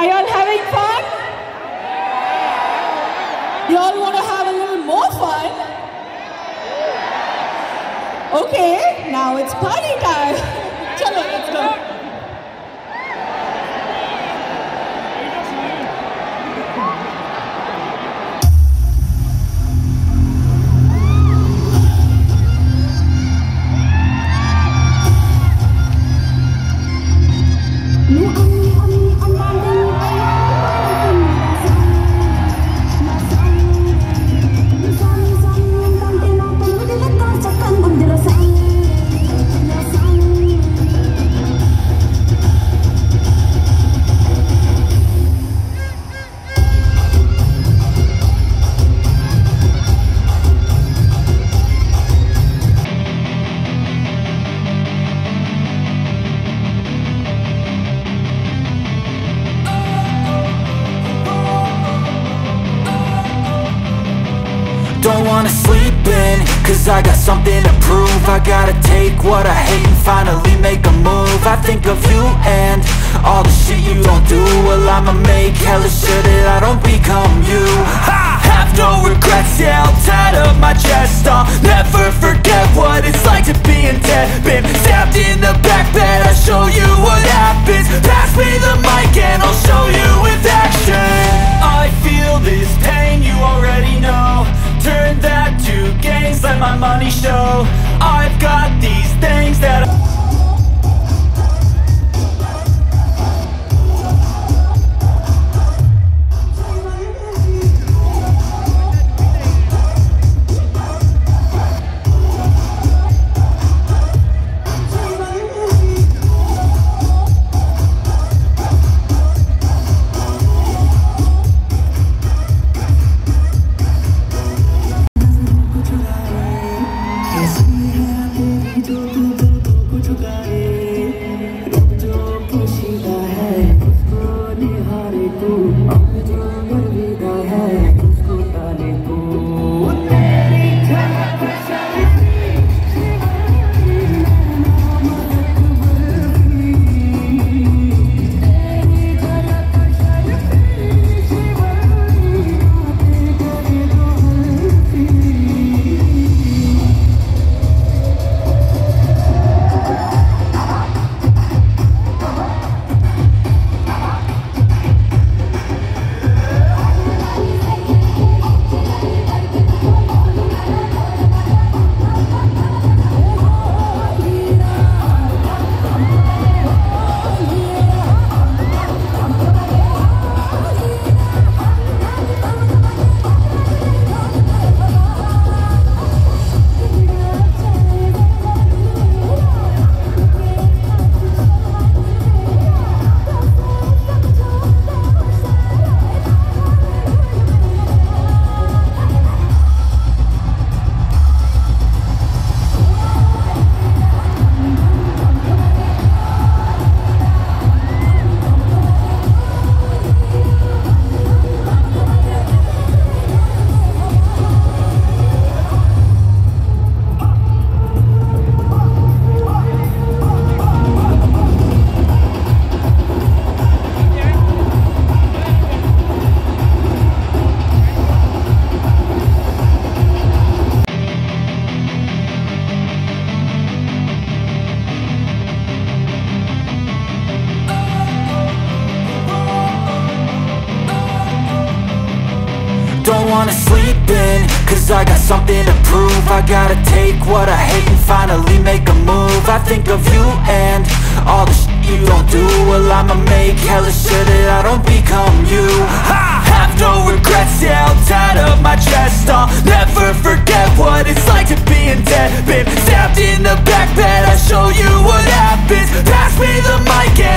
Are y'all having fun? Y'all want to have a little more fun? Okay, now it's party time. Chalo, let's go. Don't wanna sleep in, cause I got something to prove. I gotta take what I hate and finally make a move. I think of you and all the shit you don't do. Well, I'ma make hella sure that I don't become you. I have no regrets, yeah, I'll tie up my chest. I'll never forget what it's like to be in debt. Been stabbed in the back bed, I'll show you what happens. Pass me the mic and I'll show you with action. I feel this pain, you already know. Turn that to gains, let my money show. I've got these things that don't wanna sleep in, cause I got something to prove. I gotta take what I hate and finally make a move. I think of you and all the shit you don't do. Well, I'ma make hella sure that I don't become you. I have no regrets, yeah, I'll tie up my chest. I'll never forget what it's like to be in debt. Been stabbed in the back bed, I'll show you what happens. Pass me the mic and